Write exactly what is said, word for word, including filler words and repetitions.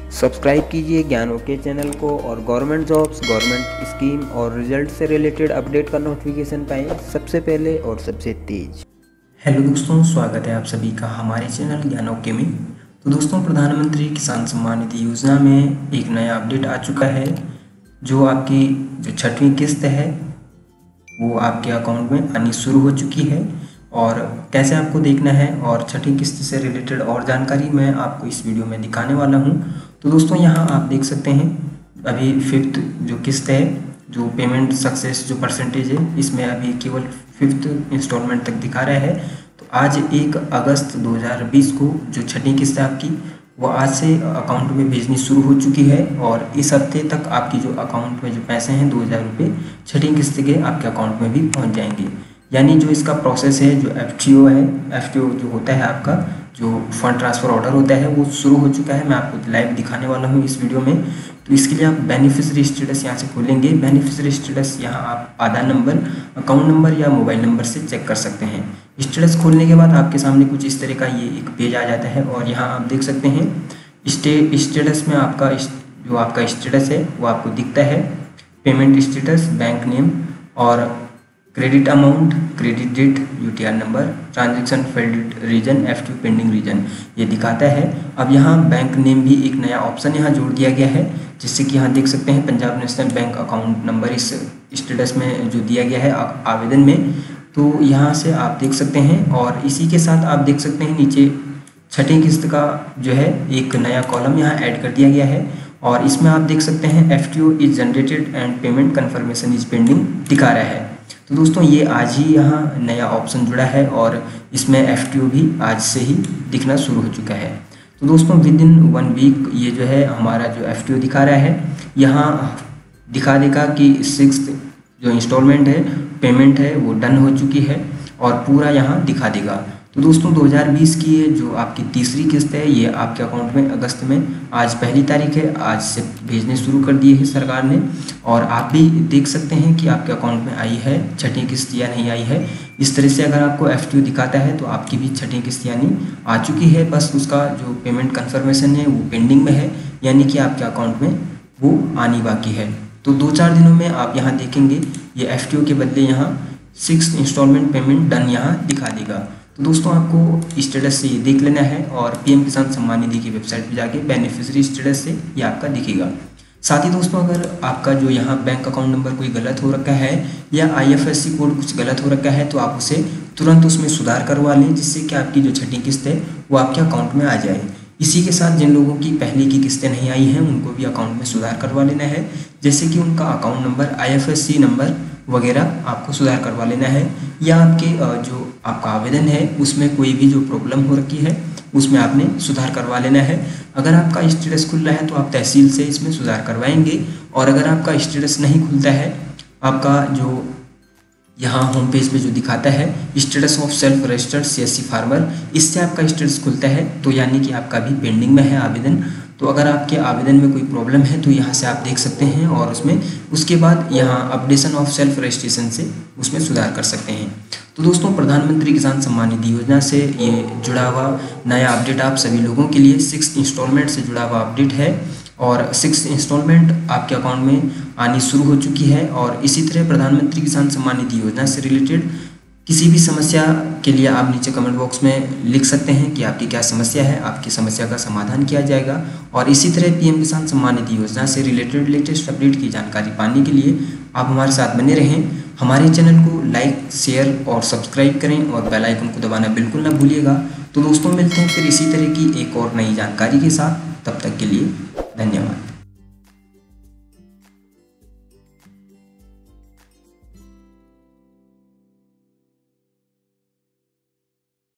Subscribe कीजिए ज्ञान okay channel को और गवर्नमेंट जॉब्स, गवर्नमेंट स्कीम और रिजल्ट से रिलेटेड अपडेट का नोटिफिकेशन पाएँ सबसे पहले और सबसे तेज। हेलो दोस्तों, स्वागत है आप सभी का हमारे चैनल ज्ञान ओके में। तो दोस्तों, प्रधानमंत्री किसान सम्मान निधि योजना में एक नया अपडेट आ चुका है। जो आपकी जो छठवीं किस्त है वो आपके अकाउंट में आनी शुरू हो चुकी है और कैसे आपको देखना है और छठी किस्त से रिलेटेड और जानकारी मैं आपको इस वीडियो में दिखाने वाला हूं। तो दोस्तों, यहां आप देख सकते हैं अभी फिफ्थ जो किस्त है, जो पेमेंट सक्सेस जो परसेंटेज है, इसमें अभी केवल फिफ्थ इंस्टॉलमेंट तक दिखा रहा है। तो आज एक अगस्त दो हज़ार बीस को जो छठी किस्त है आपकी, वो आज से अकाउंट में भेजनी शुरू हो चुकी है और इस हफ्ते तक आपकी जो अकाउंट में जो पैसे हैं दो हज़ार रुपये छठी किस्त के आपके अकाउंट में भी पहुंच जाएंगे। यानी जो इसका प्रोसेस है, जो एफ टी ओ है, एफ टी ओ जो होता है आपका जो फंड ट्रांसफ़र ऑर्डर होता है, वो शुरू हो चुका है। मैं आपको लाइव दिखाने वाला हूँ इस वीडियो में। तो इसके लिए आप बेनिफिशियरी स्टेटस यहाँ से खोलेंगे। बेनिफिशियरी स्टेटस यहाँ आप आधार नंबर, अकाउंट नंबर या मोबाइल नंबर से चेक कर सकते हैं। स्टेटस खोलने के बाद आपके सामने कुछ इस तरह का ये एक पेज आ जाता है और यहाँ आप देख सकते हैं स्टे स्टेटस में आपका जो आपका स्टेटस है वो आपको दिखता है। पेमेंट स्टेटस, बैंक नेम और credit amount, credit date, U T R number, transaction failed reason, F T O pending reason ये दिखाता है। अब यहाँ बैंक नेम भी एक नया ऑप्शन यहाँ जोड़ दिया गया है, जिससे कि यहाँ देख सकते हैं Punjab national bank account number इस स्टेटस में जो दिया गया है आवेदन में। तो यहाँ से आप देख सकते हैं और इसी के साथ आप देख सकते हैं नीचे छठी किस्त का जो है एक नया कॉलम यहाँ ऐड कर दिया गया है और इसमें आप देख सकते हैं F T O is generated and payment confirmation is pending दिखा रहा है। तो दोस्तों, ये आज ही यहाँ नया ऑप्शन जुड़ा है और इसमें एफ टी ओ भी आज से ही दिखना शुरू हो चुका है। तो दोस्तों, विद इन वन वीक ये जो है हमारा जो एफ टी ओ दिखा रहा है, यहाँ दिखा देगा कि सिक्स जो इंस्टॉलमेंट है, पेमेंट है, वो डन हो चुकी है और पूरा यहाँ दिखा देगा। तो दोस्तों, दो हज़ार बीस की ये जो आपकी तीसरी किस्त है, ये आपके अकाउंट में अगस्त में आज पहली तारीख है, आज से भेजने शुरू कर दिए है सरकार ने। और आप भी देख सकते हैं कि आपके अकाउंट में आई है छठी किस्त या नहीं आई है। इस तरह से अगर आपको एफ टी ओ दिखाता है तो आपकी भी छठी किस्त यानी आ चुकी है, बस उसका जो पेमेंट कन्फर्मेशन है वो पेंडिंग में है, यानी कि आपके अकाउंट में वो आनी बाकी है। तो दो चार दिनों में आप यहाँ देखेंगे ये एफ टी ओ के बदले यहाँ सिक्स इंस्टॉलमेंट पेमेंट डन यहाँ दिखा देगा। तो दोस्तों, आपको स्टेटस से ये देख लेना है और पीएम किसान सम्मान निधि की वेबसाइट पर जाके बेनिफिशियरी स्टेटस से ये आपका दिखेगा। साथ ही दोस्तों, अगर आपका जो यहाँ बैंक अकाउंट नंबर कोई गलत हो रखा है या I F S C code कुछ गलत हो रखा है तो आप उसे तुरंत उसमें सुधार करवा लें, जिससे कि आपकी जो छठी किस्त है वो आपके अकाउंट में आ जाए। इसी के साथ जिन लोगों की पहले की किस्तें नहीं आई हैं उनको भी अकाउंट में सुधार करवा लेना है, जैसे कि उनका account number, I F S C number वगैरह आपको सुधार करवा लेना है, या आपके जो आपका आवेदन है उसमें कोई भी जो प्रॉब्लम हो रखी है उसमें आपने सुधार करवा लेना है। अगर आपका स्टेटस खुल रहा है तो आप तहसील से इसमें सुधार करवाएंगे और अगर आपका स्टेटस नहीं खुलता है, आपका जो यहाँ होम पेज पे जो दिखाता है status of self registered C S C farmer, इससे आपका स्टेटस खुलता है तो यानी कि आपका भी पेंडिंग में है आवेदन। तो अगर आपके आवेदन में कोई प्रॉब्लम है तो यहाँ से आप देख सकते हैं और उसमें उसके बाद यहाँ अपडेशन ऑफ सेल्फ रजिस्ट्रेशन से उसमें सुधार कर सकते हैं। तो दोस्तों, प्रधानमंत्री किसान सम्मान निधि योजना से ये जुड़ा हुआ नया अपडेट आप सभी लोगों के लिए सिक्स इंस्टॉलमेंट से जुड़ा हुआ अपडेट है और सिक्स इंस्टॉलमेंट आपके अकाउंट में आनी शुरू हो चुकी है। और इसी तरह प्रधानमंत्री किसान सम्मान निधि योजना से रिलेटेड किसी भी समस्या के लिए आप नीचे कमेंट बॉक्स में लिख सकते हैं कि आपकी क्या समस्या है, आपकी समस्या का समाधान किया जाएगा। और इसी तरह पीएम किसान सम्मान निधि योजना से रिलेटेड लेटेस्ट अपडेट की जानकारी पाने के लिए आप हमारे साथ बने रहें। हमारे चैनल को लाइक, शेयर और सब्सक्राइब करें और बेल आइकन को दबाना बिल्कुल ना भूलिएगा। तो दोस्तों, मिलते हैं फिर इसी तरह की एक और नई जानकारी के साथ। तब तक के लिए धन्यवाद।